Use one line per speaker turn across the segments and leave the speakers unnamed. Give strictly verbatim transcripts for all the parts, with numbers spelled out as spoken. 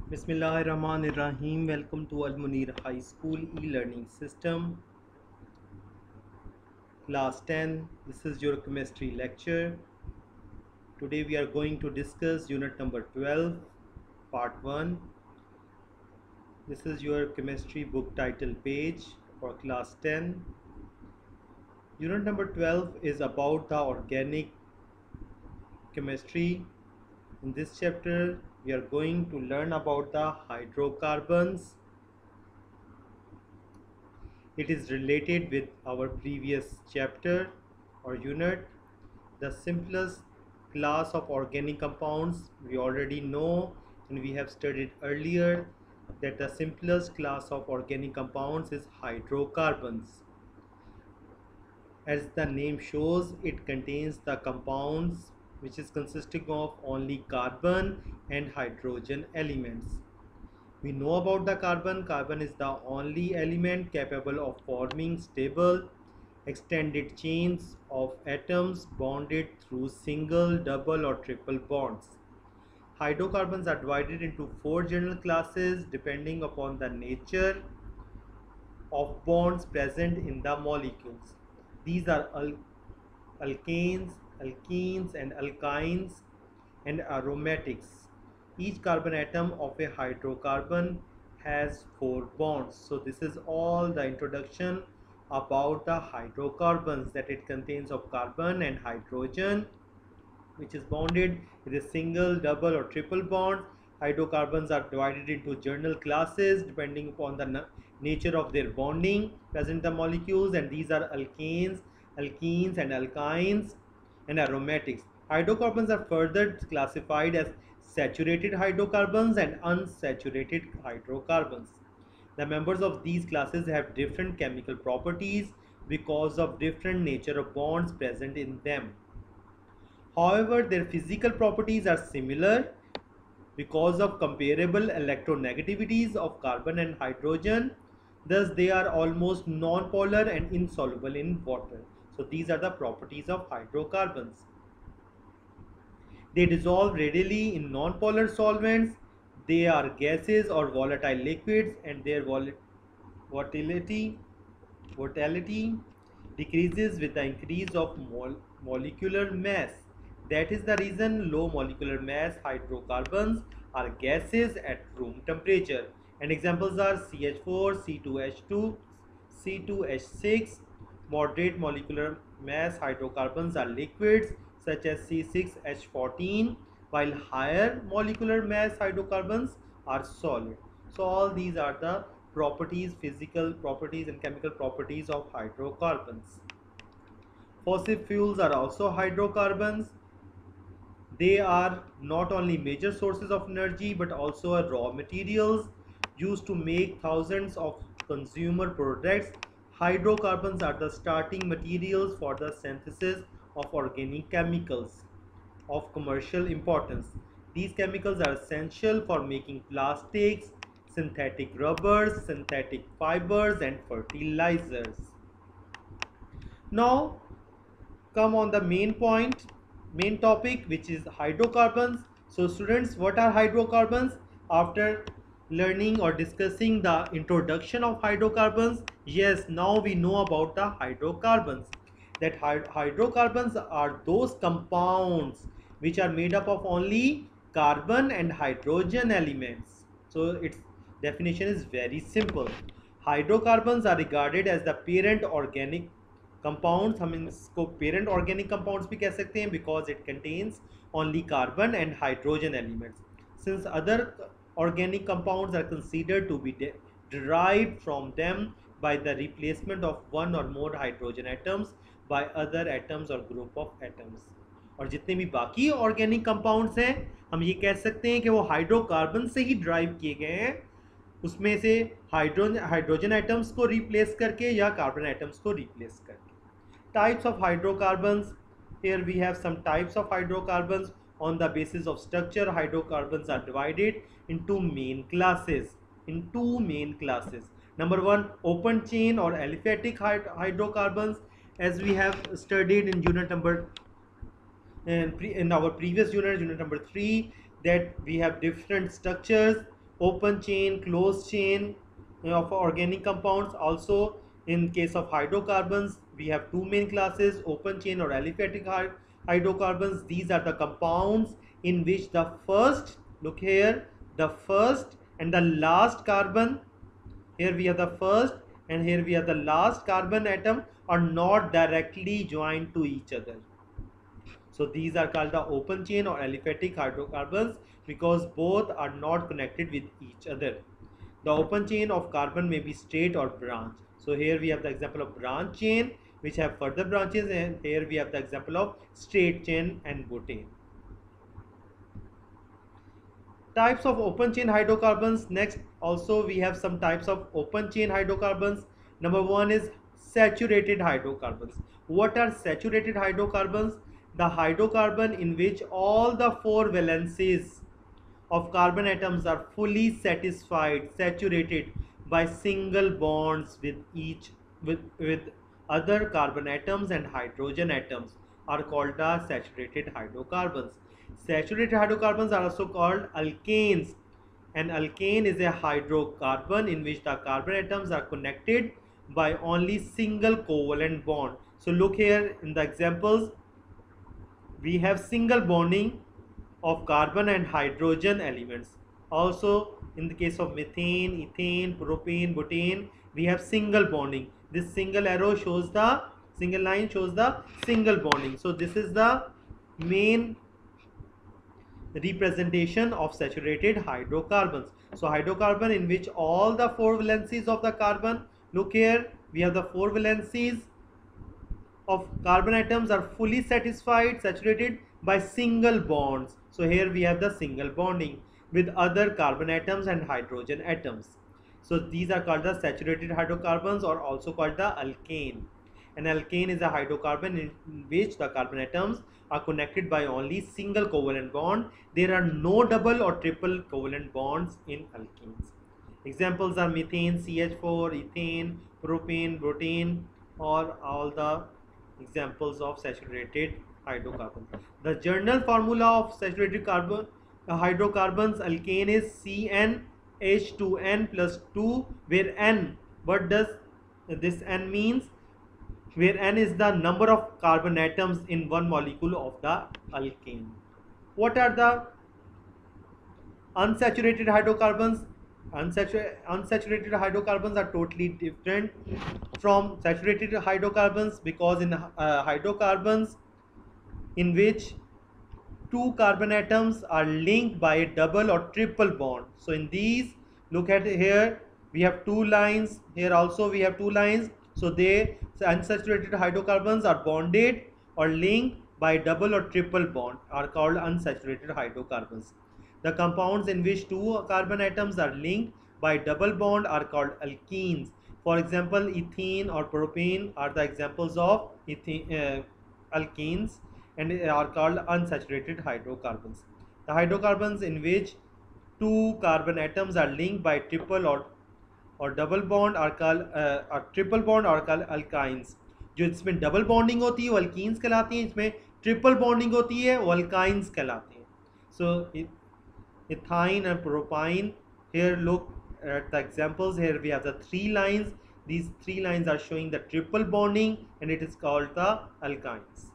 Bismillahirrahmanirrahim. Welcome to Al Munir High School e-learning system, class ten. This is your chemistry lecture. Today we are going to discuss unit number twelve, part one. This is your chemistry book title page for class ten. Unit number twelve is about the organic chemistry. In this chapter, we are going to learn about the hydrocarbons. It is related with our previous chapter or unit. The simplest class of organic compounds we already know, and we have studied earlier that the simplest class of organic compounds is hydrocarbons. As the name shows, it contains the compounds which is consisting of only carbon and hydrogen elements. We know about the carbon. Carbon is the only element capable of forming stable, extended chains of atoms bonded through single, double or triple bonds. Hydrocarbons are divided into four general classes depending upon the nature of bonds present in the molecules. These are al alkanes, alkenes and alkynes and aromatics. Each carbon atom of a hydrocarbon has four bonds. So this is all the introduction about the hydrocarbons, that it contains of carbon and hydrogen which is bonded with a single, double or triple bond. Hydrocarbons are divided into general classes depending upon the nature of their bonding present in the molecules, and these are alkanes, alkenes and alkynes and aromatics. Hydrocarbons are further classified as saturated hydrocarbons and unsaturated hydrocarbons. The members of these classes have different chemical properties because of different nature of bonds present in them. However, their physical properties are similar because of comparable electronegativities of carbon and hydrogen. Thus, they are almost non-polar and insoluble in water. So, these are the properties of hydrocarbons. They dissolve readily in non-polar solvents. They are gases or volatile liquids, and their vol volatility, volatility decreases with the increase of mol molecular mass. That is the reason low molecular mass hydrocarbons are gases at room temperature. And examples are C H four, C two H two, C two H six. Moderate molecular mass hydrocarbons are liquids such as C six H fourteen, while higher molecular mass hydrocarbons are solid. So all these are the properties, physical properties and chemical properties of hydrocarbons. Fossil fuels are also hydrocarbons. They are not only major sources of energy but also raw materials used to make thousands of consumer products. Hydrocarbons are the starting materials for the synthesis of organic chemicals of commercial importance. These chemicals are essential for making plastics, synthetic rubbers, synthetic fibers and fertilizers. Now come on the main point, main topic, which is hydrocarbons. So students, what are hydrocarbons? After learning or discussing the introduction of hydrocarbons, yes, now we know about the hydrocarbons. That hydrocarbons are those compounds which are made up of only carbon and hydrogen elements. So its definition is very simple. Hydrocarbons are regarded as the parent organic compounds. हम इसको parent organic compounds भी कह सकते हैं because it contains only carbon and hydrogen elements. Since other organic compounds are considered to be de derived from them by the replacement of one or more hydrogen atoms by other atoms or group of atoms. और जितने भी बाकी organic compounds हैं हम ये कह सकते हैं कि वो हाइड्रोकार्बन से ही ड्राइव किए गए हैं, उसमें से हाइड्रोजन हाइड्रोजन एटम्स को रिप्लेस करके या कार्बन एटम्स को रिप्लेस करके. Types of hydrocarbons. Here we have some types of hydrocarbons. On the basis of structure, hydrocarbons are divided into main classes. In two main classes. Number one, open chain or aliphatic hydrocarbons. As we have studied in unit number in, pre, in our previous unit, unit number three, that we have different structures open chain, closed chain of organic compounds. Also, in case of hydrocarbons, we have two main classes: open chain or aliphatic hydrocarbons. These are the compounds in which the first, look here, the first and the last carbon, here we have the first and here we have the last carbon atom, are not directly joined to each other. So these are called the open chain or aliphatic hydrocarbons because both are not connected with each other. The open chain of carbon may be straight or branch. So here we have the example of branch chain which have further branches, and here we have the example of straight chain and butane. Types of open chain hydrocarbons. Next, also we have some types of open chain hydrocarbons. Number one is saturated hydrocarbons. What are saturated hydrocarbons? The hydrocarbon in which all the four valencies of carbon atoms are fully satisfied, saturated by single bonds with each with with other carbon atoms and hydrogen atoms, are called the saturated hydrocarbons. Saturated hydrocarbons are also called alkanes. An alkane is a hydrocarbon in which the carbon atoms are connected by only single covalent bond. So look here in the examples, we have single bonding of carbon and hydrogen elements. Also, in the case of methane, ethane, propane, butane, we have single bonding. This single arrow shows the single line shows the single bonding. So this is the main representation of saturated hydrocarbons. So hydrocarbon in which all the four valencies of the carbon, look here, we have the four valencies of carbon atoms are fully satisfied, saturated by single bonds. So here we have the single bonding with other carbon atoms and hydrogen atoms. So these are called the saturated hydrocarbons, or also called the alkane. An alkane is a hydrocarbon in which the carbon atoms are connected by only single covalent bond. There are no double or triple covalent bonds in alkanes. Examples are methane, C H four, ethane, propane, butane, or all the examples of saturated hydrocarbons. The general formula of saturated carbon uh, hydrocarbons alkane is C N H two N plus two, where N, what does this N means? Where N is the number of carbon atoms in one molecule of the alkane. What are the unsaturated hydrocarbons? Unsaturated, unsaturated hydrocarbons are totally different from saturated hydrocarbons, because in uh, hydrocarbons in which two carbon atoms are linked by a double or triple bond. So in these, look at here, we have two lines, here also we have two lines. So they, unsaturated hydrocarbons are bonded or linked by double or triple bond, are called unsaturated hydrocarbons. The compounds in which two carbon atoms are linked by double bond are called alkenes. For example, ethene or propane are the examples of ethene, uh, alkenes, and are called unsaturated hydrocarbons. The hydrocarbons in which two carbon atoms are linked by triple or और double bond are called uh, triple bond are called alkynes. जो इसमें double bonding होती है वो alkenes कहलाती हैं, इसमें triple bonding होती है वो alkynes कहलाती हैं. So ethyne and propyne, here look at the examples. Here we have the three lines. These three lines are showing the triple bonding, and it is called the alkynes.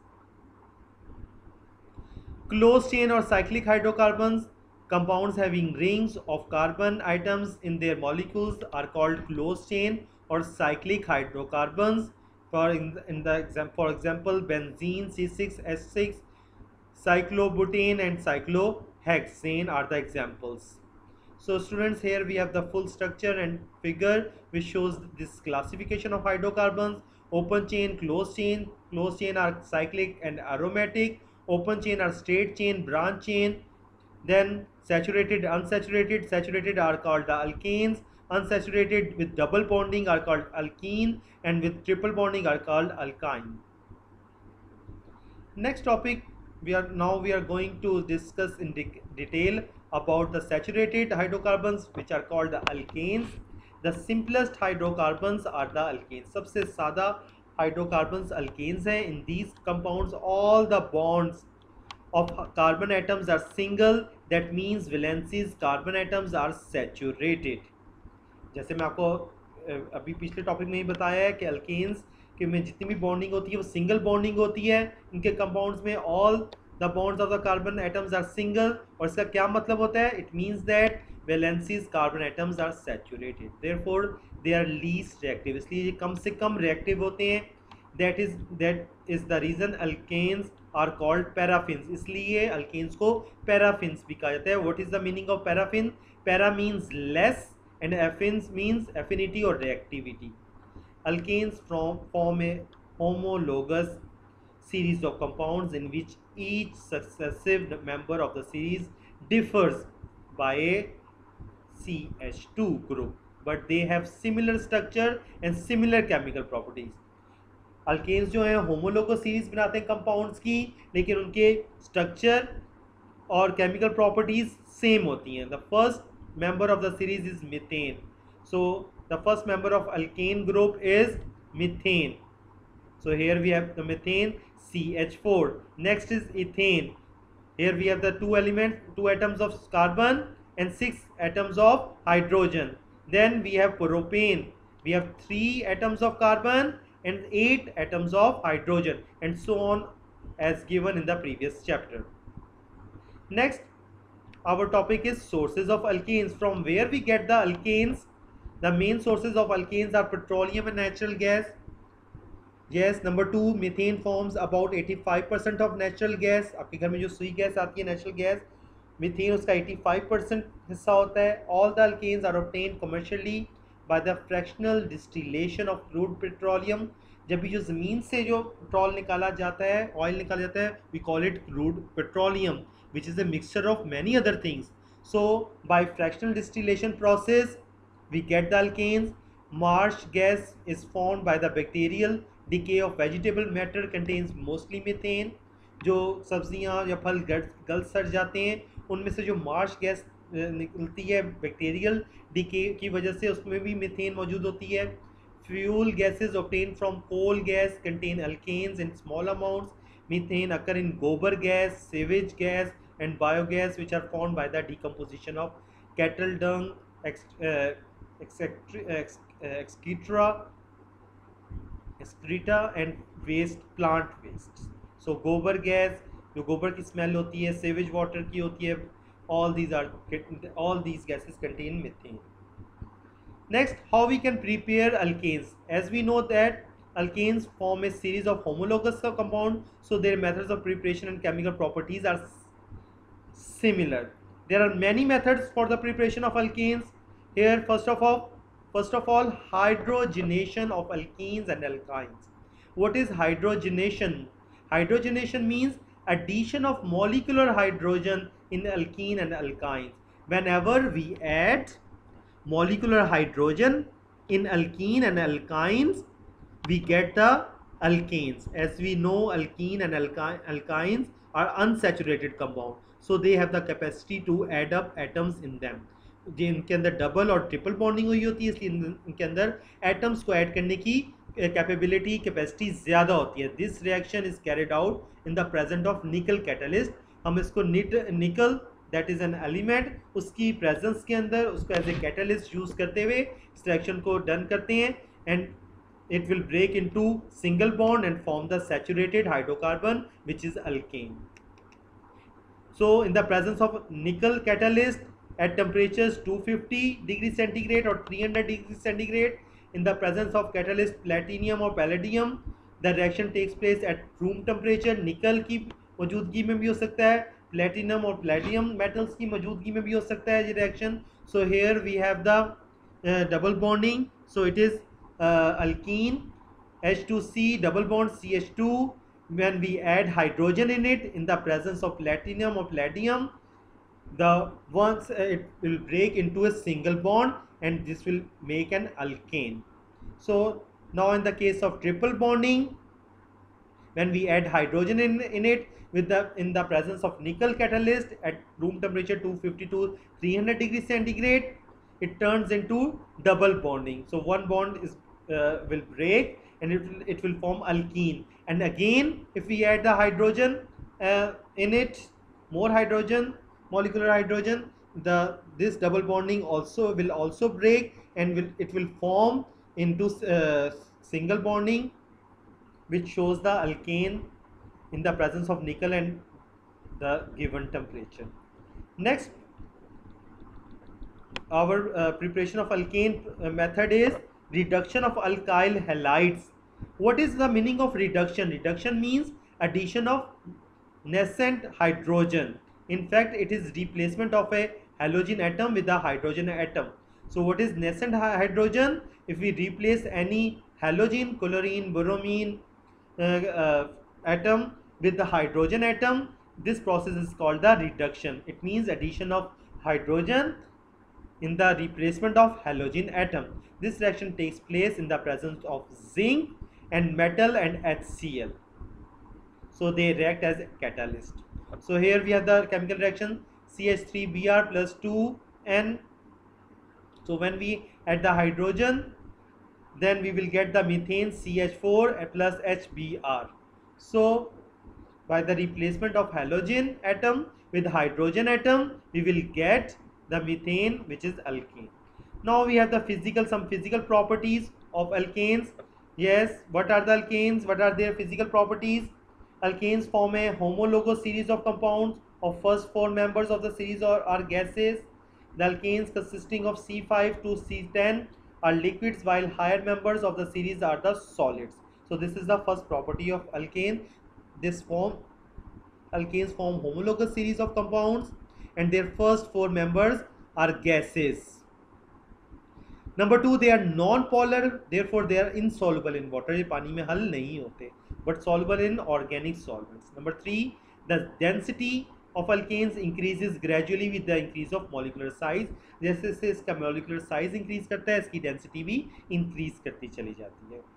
Closed chain or cyclic hydrocarbons, compounds having rings of carbon atoms in their molecules, are called closed chain or cyclic hydrocarbons. For in the, in the example, for example, benzene, C six H six, cyclobutane and cyclohexane are the examples. So students, here we have the full structure and figure which shows this classification of hydrocarbons. Open chain, closed chain. Closed chain are cyclic and aromatic. Open chain are straight chain, branch chain. Then saturated, unsaturated. Saturated are called the alkanes. Unsaturated with double bonding are called alkene, and with triple bonding are called alkyne. Next topic, we are now we are going to discuss in de detail about the saturated hydrocarbons, which are called the alkanes. The simplest hydrocarbons are the alkanes. सबसे सादा hydrocarbons alkanes हैं. In these compounds, all the bonds of carbon atoms are single. that means valencies carbon atoms are saturated. जैसे मैं आपको अभी पिछले topic में ही बताया है कि अल्केन्स के में जितनी भी बॉन्डिंग होती है वो सिंगल बॉन्डिंग होती है इनके कंपाउंड्स में, all the bonds of the carbon atoms are single. और इसका क्या मतलब होता है? It means that valencies carbon atoms are saturated, therefore they are least reactive, इसलिए ये कम से कम रिएक्टिव होते हैं। That is that is the reason alkanes are called paraffins, इसलिए अल्केन्स को पैराफिन्स भी कहा जाता है। What is the meaning of paraffin? Para means less and affins means affinity or reactivity. Alkanes from form a homologous series of compounds in which each successive member of the series differs by a C H two group, but they have similar structure and similar chemical properties. Alkanes जो हैं homologous series बनाते हैं compounds की, लेकिन उनके structure और chemical properties same होती हैं. The first member of the series is methane. So the first member of alkane group is methane. So here we have the methane, C H four. Next is ethane. Here we have the two elements, two atoms of carbon and six atoms of hydrogen. Then we have propane. We have three atoms of carbon and eight atoms of hydrogen, and so on as given in the previous chapter. Next, our topic is sources of alkanes. From where we get the alkanes? The main sources of alkanes are petroleum and natural gas. Yes, number two, methane forms about eighty-five percent of natural gas. आपके घर में जो सुई gas आती है natural gas, methane उसका eighty-five percent हिस्सा होता है. All the alkanes are obtained commercially by the fractional distillation of crude petroleum. जब भी जो ज़मीन से जो पेट्रोल निकाला जाता है, ऑयल निकाला जाता है, we call it crude petroleum, which is a mixture of many other things. So by fractional distillation process we get the alkanes. Marsh gas is formed by the bacterial decay of vegetable matter, contains mostly methane. जो सब्जियां या फल गल सड़ जाते हैं उनमें से जो मार्श गैस निकलती है बैक्टीरियल डिके की वजह से, उसमें भी मीथेन मौजूद होती है. Fuel gases obtained from coal gas contain alkanes in small amounts. Methane occur in gobar gas, sewage gas and biogas, which are formed by the decomposition of cattle dung, excreta, excreta and waste, plant waste. So gobar gas, जो गोबर की smell होती है, sewage water की होती है, all these are all these gases contain methane. Next, how we can prepare alkanes? As we know that alkanes form a series of homologous compounds, so their methods of preparation and chemical properties are similar. There are many methods for the preparation of alkanes. Here, first of all, first of all, hydrogenation of alkenes and alkynes. What is hydrogenation? Hydrogenation means addition of molecular hydrogen in alkene and alkynes. Whenever we add molecular hydrogen in alkene and alkynes, we get the alkanes. As we know, alkene and alky alkynes are unsaturated compound, so they have the capacity to add up atoms in them. जिनके अंदर double और triple bonding हुई होती है, इसलिए इनके अंदर atoms को ऐड करने की कैपेबिलिटी कैपेसिटी ज़्यादा होती है. This reaction is carried out in the present of nickel catalyst. हम इसको निट nickel that is an element, उसकी प्रेजेंस के अंदर उसको एज ए कैटलिस्ट यूज़ करते हुए इस रिएक्शन को डन करते हैं, and it will break into single bond and form the saturated hydrocarbon, which is alkane. So in the presence of nickel catalyst at temperatures two hundred fifty degrees centigrade or three hundred degrees centigrade, in the presence of catalyst platinum or palladium, the reaction takes place at room temperature. nickel की मौजूदगी में भी हो सकता है, platinum और palladium metals की मौजूदगी में भी हो सकता है ये reaction. So here we have the uh, double bonding. So it is uh, alkene, H two C double bond C H two. When we add hydrogen in it in the presence of platinum or palladium, the once uh, it will break into a single bond and this will make an alkane. So now in the case of triple bonding, when we add hydrogen in, in it with the in the presence of nickel catalyst at room temperature two hundred fifty to three hundred degrees centigrade, it turns into double bonding. So one bond is uh, will break and it will, it will form alkene. And again, if we add the hydrogen uh, in it, more hydrogen, molecular hydrogen, the this double bonding also will also break, and will it will form into uh, single bonding, which shows the alkane in the presence of nickel and the given temperature. Next, our uh, preparation of alkane uh, method is reduction of alkyl halides. What is the meaning of reduction? Reduction means addition of nascent hydrogen. In fact, it is replacement of a halogen atom with a hydrogen atom. So what is nascent hydrogen? If we replace any halogen, chlorine, bromine uh, uh, atom with the hydrogen atom, this process is called the reduction. It means addition of hydrogen in the replacement of halogen atom. This reaction takes place in the presence of zinc and metal and HCl. So they react as a catalyst. So here we have the chemical reaction C H three B r plus two N. So when we add the hydrogen, then we will get the methane C H four plus H B r. So by the replacement of halogen atom with hydrogen atom, we will get the methane, which is alkane. Now we have the physical, some physical properties of alkanes. Yes, what are the alkanes? What are their physical properties? Alkanes form a homologous series of compounds of first four members of the series or are gases. The alkanes consisting of C five to C ten are liquids, while higher members of the series are the solids. So this is the first property of alkane. This form alkanes form homologous series of compounds and their first four members are gases. Number two, they are non-polar, therefore they are insoluble in water. ये पानी में हल नहीं होते, but soluble in organic solvents. Number three, the density of alkanes increases gradually with the increase of molecular size. जैसे जैसे इसका molecular size increase करता है, इसकी density भी increase करती चली जाती है.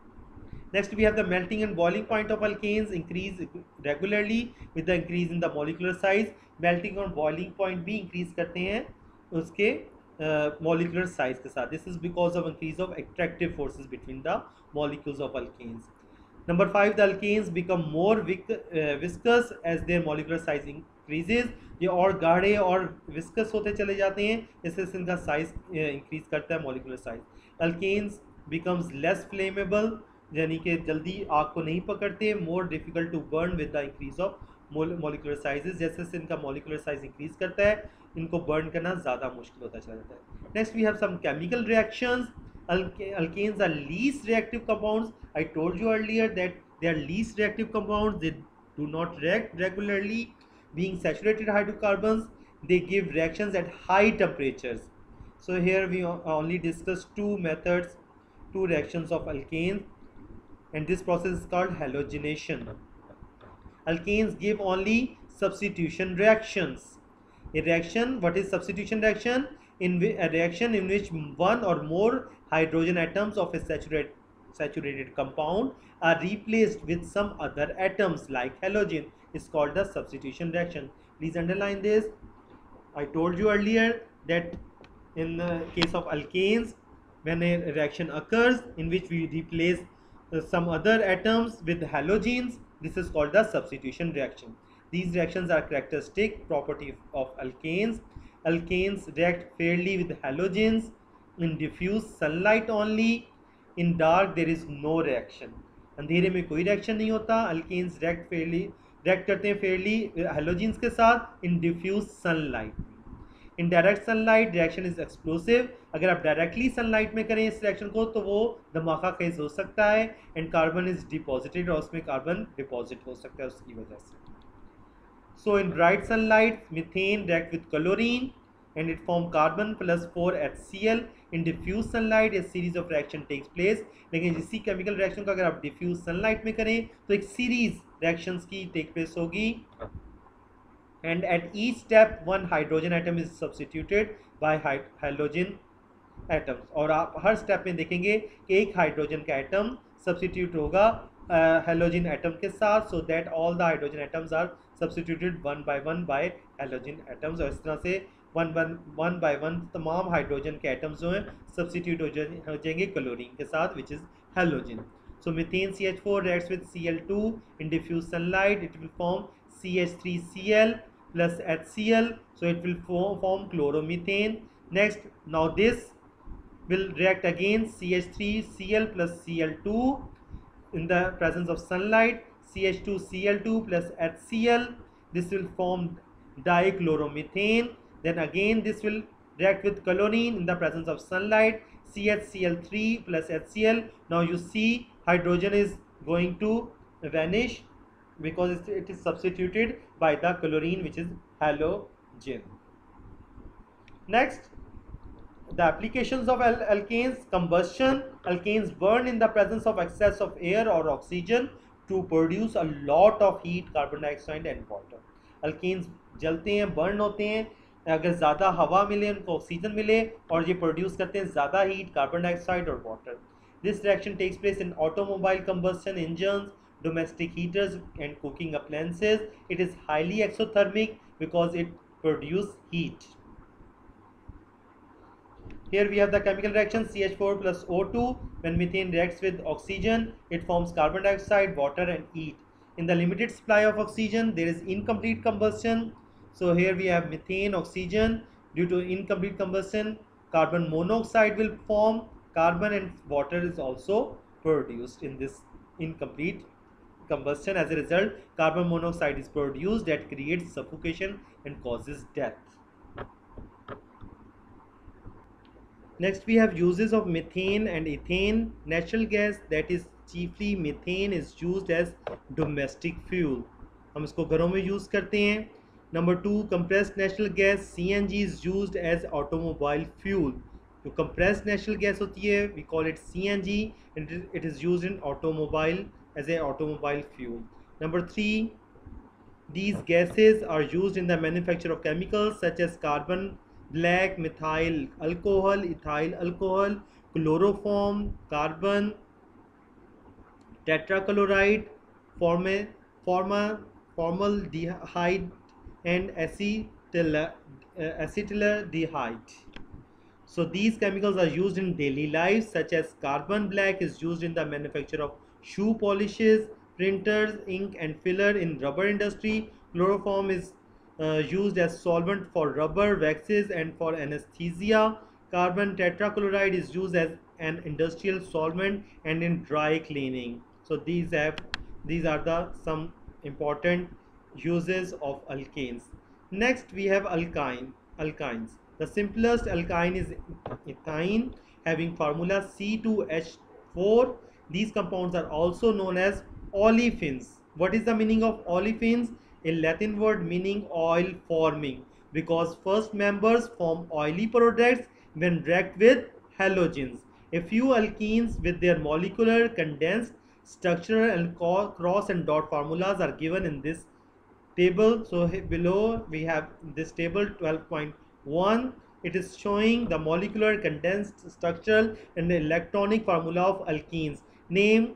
Next, we have the melting and boiling point of alkanes increase regularly with the increase in the molecular size. Melting और boiling point भी increase करते हैं उसके uh, molecular size के साथ. This is because of increase of attractive forces between the molecules of alkanes. Number five, the alkanes become more vic uh, viscous as their molecular size increases. ये और गाढ़े और viscous होते चले जाते हैं जैसे इनका size uh, increase करता है molecular size. Alkanes becomes less flammable, यानी कि जल्दी आग को नहीं पकड़ते. More difficult to burn with the increase of molecular sizes. जैसे जैसे इनका मोलिकुलर साइज इंक्रीज करता है, इनको बर्न करना ज़्यादा मुश्किल होता चला जाता है. Next we have some chemical reactions. Alkanes are least reactive compounds. I told you earlier that they are least reactive compounds. They do not react regularly. Being saturated hydrocarbons, they give reactions at high temperatures. So here we only discussed two methods, two reactions of alkanes, and this process is called halogenation. Alkanes give only substitution reactions. A reaction, what is substitution reaction? In a reaction in which one or more hydrogen atoms of a saturated saturated compound are replaced with some other atoms like halogen is called the substitution reaction. Please underline this. I told you earlier that in the case of alkanes, when a reaction occurs in which we replace uh, some other atoms with halogens, this is called the substitution reaction. These reactions are characteristic property of alkanes. Alkanes react fairly with halogens in diffuse sunlight only. In dark there is no reaction. अंधेरे में कोई reaction नहीं होता. Alkanes react fairly react करते हैं fairly halogens के साथ in diffuse sunlight. In direct sunlight reaction is explosive. अगर आप directly sunlight में करें इस reaction को तो वो धमाका खेज हो सकता है and carbon is deposited और उसमें carbon deposit हो सकता है उसकी वजह से. So in bright sunlight, methane react with chlorine and it form carbon plus four H C l. In diffuse sunlight, a series of reaction takes place. लेकिन इसी chemical reaction को अगर आप diffuse sunlight में करें तो एक series reactions की take place होगी. And at each step, one hydrogen atom is substituted by halogen atoms. और आप हर step में देखेंगे कि एक hydrogen का atom substitute होगा uh, halogen atom के साथ, so that all the hydrogen atoms are substituted one by one by halogen atoms. और इस तरह से one one one by one तमाम हाइड्रोजन के एटम्स जो हैं सब्सिट्यूट हो जाएंगे क्लोरीन के साथ, which is halogen. So methane C H four reacts with C L two in diffuse sunlight. It will form C H three C l plus HCl, so it will form, form chloromethane. Next, now this will react again C H three Cl plus C L two in the presence of sunlight, C H two C L two plus HCl, this will form dichloromethane. Then again this will react with chlorine in the presence of sunlight, C H C L three plus HCl. Now you see hydrogen is going to vanish because it is substituted by the chlorine, which is halogen. Next, the applications of al alkanes: combustion. Alkanes burn in the presence of excess of air or oxygen to produce a lot of heat, carbon dioxide and water. Alkanes जलते हैं, burn होते हैं, अगर ज़्यादा हवा मिले, उनको oxygen मिले, और ये प्रोड्यूस करते हैं ज़्यादा हीट, कार्बन डाइऑक्साइड और water. This reaction takes place in automobile combustion engines, domestic heaters and cooking appliances. It is highly exothermic because it produces heat. Here we have the chemical reaction C H four plus O two. When methane reacts with oxygen, it forms carbon dioxide, water and heat. In the limited supply of oxygen, there is incomplete combustion. So here we have methane, oxygen. Due to incomplete combustion, carbon monoxide will form. Carbon and water is also produced in this incomplete combustion. As a result, carbon monoxide is produced that creates suffocation and causes death. Next we have uses of methane and ethane. Natural gas, that is chiefly methane, is used as domestic fuel. हम इसको घरों में use करते हैं. Number two, compressed natural gas C N G is used as automobile fuel. जो compressed natural gas होती है, we call it C N G, and it is used in automobile as a automobile fuel. Number three, these gases are used in the manufacture of chemicals such as carbon black, methyl alcohol, ethyl alcohol, chloroform, carbon tetrachloride, forma, forma, formaldehyde and acetyl, uh, acetaldehyde. So these chemicals are used in daily life, such as carbon black is used in the manufacture of shoe polishes, printers, ink and filler in rubber industry. Chloroform is uh, used as solvent for rubber, waxes and for anesthesia. Carbon tetrachloride is used as an industrial solvent and in dry cleaning. So these have these are the some important uses of alkanes. Next we have alkyne alkynes. The simplest alkyne is ethine, having formula C two H four. These compounds are also known as olefins. What is the meaning of olefins? A Latin word meaning oil forming, because first members form oily products when react with halogens. A few alkenes with their molecular, condensed, structural and cross and dot formulas are given in this table. So below we have this table twelve point one. It is showing the molecular, condensed, structural and electronic formula of alkenes. Name: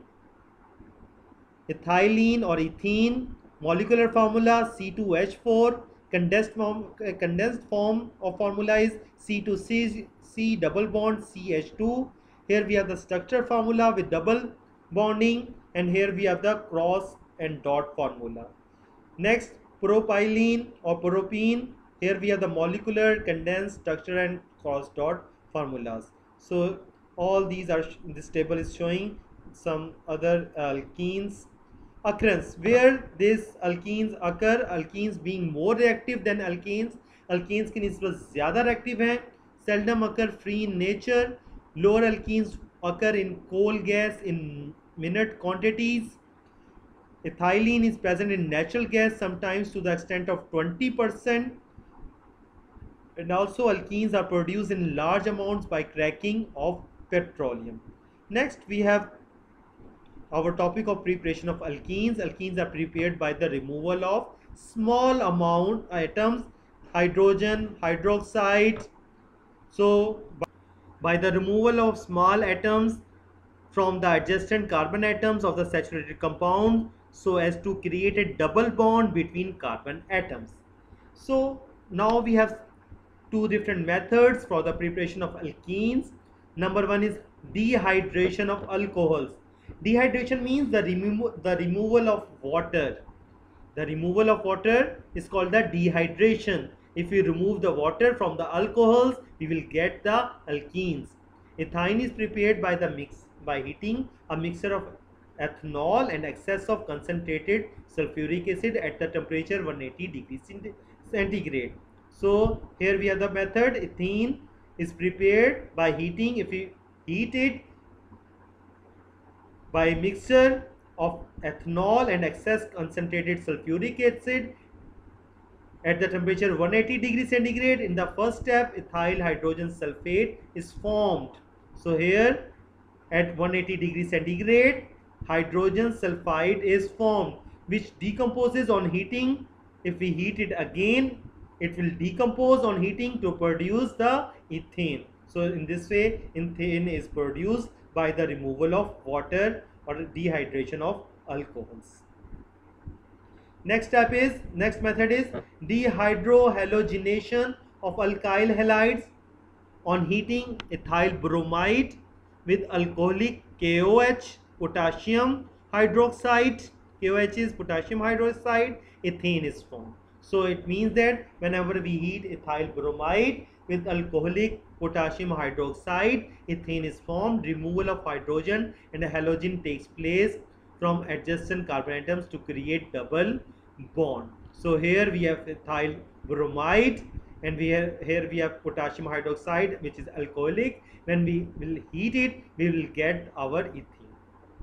ethylene or ethene. Molecular formula C two H four. Condensed form, uh, condensed form of formula is C two C, C double bond C H two. Here we have the structure formula with double bonding, and here we have the cross and dot formula. Next, propylene or propene. Here we have the molecular, condensed, structure and cross dot formulas. So all these are, this table is showing some other alkenes. Occurrence: where these alkenes occur, alkenes being more reactive than alkanes, alkanes की निस्बत ज़्यादा reactive हैं. Seldom occur free in nature. Lower alkenes occur in coal gas in minute quantities. Ethylene is present in natural gas sometimes to the extent of twenty percent. And also alkenes are produced in large amounts by cracking of petroleum. Next we have our topic of preparation of alkenes. Alkenes are prepared by the removal of small amount atoms, hydrogen, hydroxide. So by the removal of small atoms from the adjacent carbon atoms of the saturated compound, so as to create a double bond between carbon atoms. So now we have two different methods for the preparation of alkenes. Number one is dehydration of alcohols. Dehydration means the, remo the removal of water The removal of water is called the dehydration. If we remove the water from the alcohols, we will get the alkenes. Ethine is prepared by the mix by heating a mixture of ethanol and excess of concentrated sulfuric acid at the temperature one hundred eighty degrees centigrade. So here we have the method. Ethene is prepared by heating. If we heat it by mixture of ethanol and excess concentrated sulfuric acid at the temperature one hundred eighty degrees centigrade, in the first step ethyl hydrogen sulfate is formed. So here at one hundred eighty degrees centigrade, hydrogen sulfide is formed, which decomposes on heating. If we heat it again, it will decompose on heating to produce the ethane. So in this way, ethane is produced by the removal of water or dehydration of alcohols. Next step is, next method is dehydrohalogenation of alkyl halides on heating ethyl bromide with alcoholic K O H, potassium hydroxide. K O H is potassium hydroxide, ethane is formed. So it means that whenever we heat ethyl bromide with alcoholic potassium hydroxide, ethane is formed. Removal of hydrogen and halogen takes place from adjacent carbon atoms to create double bond. So here we have ethyl bromide, and we have, here we have potassium hydroxide, which is alcoholic. When we will heat it, we will get our ethene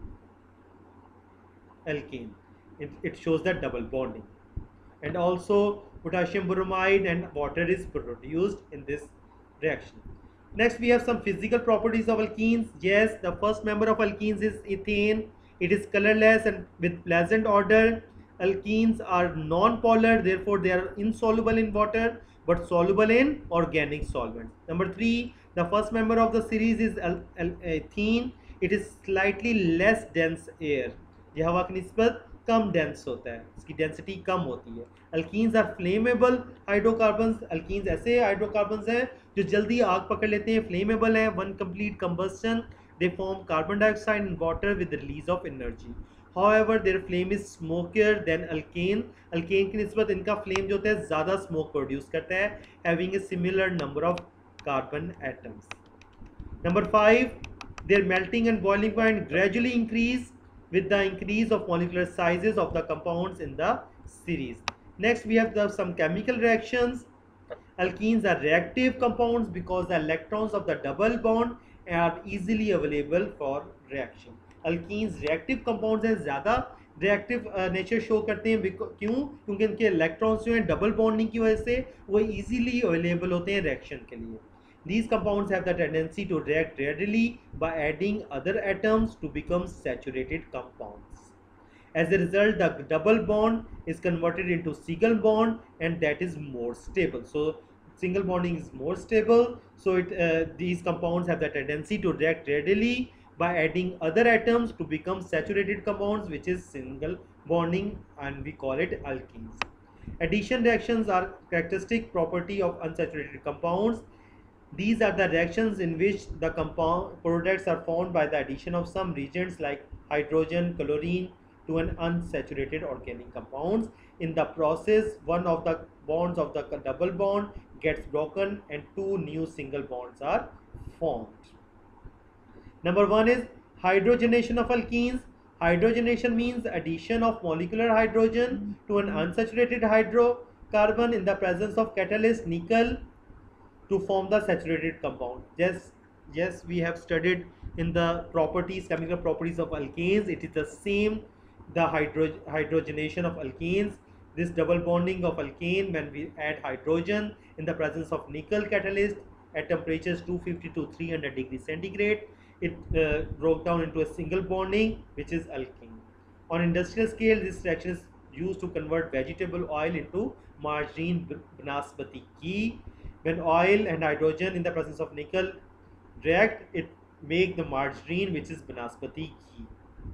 alkane. It, it shows that double bonding, and also potassium bromide and water is produced in this reaction. Next we have some physical properties of alkenes. Yes, the first member of alkenes is ethane. It is colorless and with pleasant odor. Alkenes are non-polar, therefore they are insoluble in water but soluble in organic solvents. Number three, the first member of the series is ethene. It is slightly less dense air. यह हवा की निस्बत कम dense होता है, इसकी density कम होती है. Alkenes are flammable hydrocarbons. Alkenes ऐसे हाइड्रोकार्बन्स हैं जो जल्दी आग पकड़ लेते हैं, फ्लेमेबल हैं. On complete combustion they form carbon dioxide in water with release of energy. However, their flame is smokier than alkane. Alkane की निस्बत इनका flame जो होता है ज़्यादा smoke produce करता है, having a similar number of carbon atoms. Number five, their melting and boiling point gradually increase with the increase of molecular sizes of the compounds in the series. Next, we have the, some chemical reactions. Alkenes are reactive compounds because the electrons of the double bond are easily available for reaction. Alkenes reactive compounds हैं, ज़्यादा reactive nature show करते हैं. क्यों? क्योंकि इनके electrons जो हैं double bonding की वजह से वो इजीली अवेलेबल होते हैं रिएक्शन के लिए. These compounds have the tendency to react readily by adding other atoms to become saturated compounds. As a result, the double bond is converted into single bond, and that is more stable. So single bonding is more stable. So it, uh, these compounds have the tendency to react readily by adding other atoms to become saturated compounds, which is single bonding, and we call it alkenes. Addition reactions are characteristic property of unsaturated compounds. These are the reactions in which the compound products are formed by the addition of some reagents like hydrogen, chlorine to an unsaturated organic compounds. In the process, one of the bonds of the double bond gets broken and two new single bonds are formed. Number one is hydrogenation of alkenes. Hydrogenation means addition of molecular hydrogen to an unsaturated hydrocarbon in the presence of catalyst nickel to form the saturated compound. Yes, yes, we have studied in the properties, chemical properties of alkanes. It is the same, the hydro hydrogenation of alkenes. This double bonding of alkane when we add hydrogen in the presence of nickel catalyst at temperatures two fifty to three hundred degrees centigrade, it uh, broke down into a single bonding, which is alkene. On industrial scale, this reaction is used to convert vegetable oil into margarine banaspati ghee. When oil and hydrogen in the presence of nickel react, it make the margarine, which is banaspati ghee.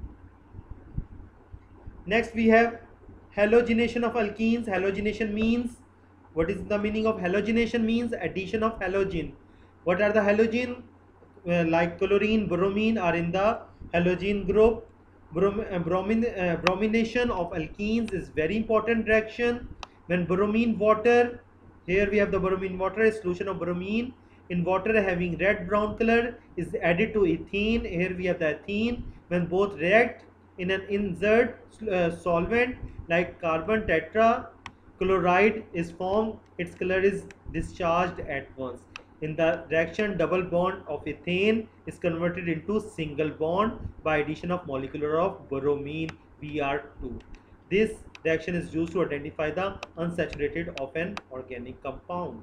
Next we have halogenation of alkenes. Halogenation means, what is the meaning of halogenation? Means addition of halogen. What are the halogen? Uh, like chlorine, bromine are in the halogen group. Brom uh, bromin uh, bromination of alkenes is very important reaction. When bromine water, here we have the bromine water, a solution of bromine in water having red brown color is added to ethene. Here we have the ethene. When both react in an insert uh, solvent like carbon tetra chloride is formed, its color is discharged at once. In the reaction, double bond of ethane is converted into single bond by addition of molecular of bromine B R two. This reaction is used to identify the unsaturated of an organic compound.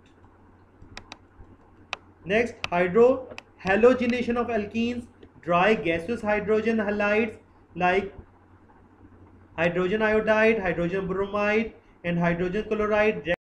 Next, hydro halogenation of alkenes. Dry gaseous hydrogen halides like hydrogen iodide, hydrogen bromide, and hydrogen chloride